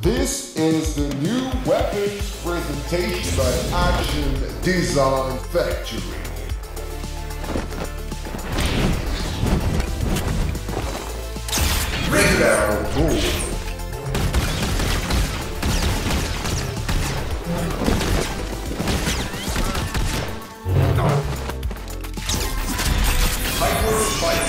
This is the new weapons presentation by Action Design Factory. Regular rule. Hyper fight.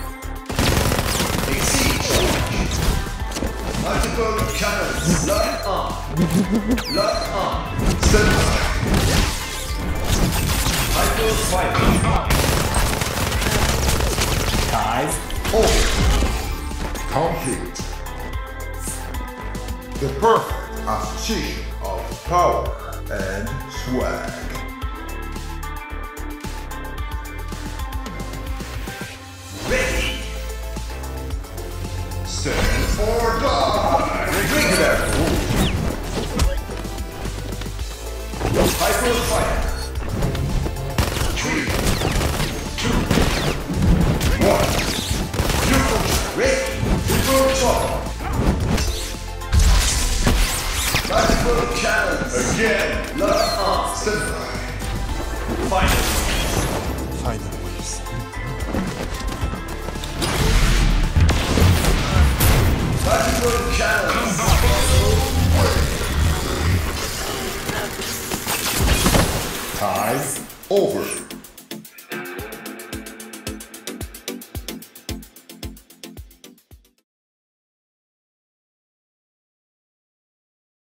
Exceed. Multiple cannons. Lock on. Lock on. Center. Hyper fight. Ties. Over. Complete. The perfect association of power and swag. Ready. Stand or die. Regular rule. Hyper fire. 3, 2, 1. Ready. Multiple cannons. Again. Lock on. Center. Final waves. Multiple cannons. Time over.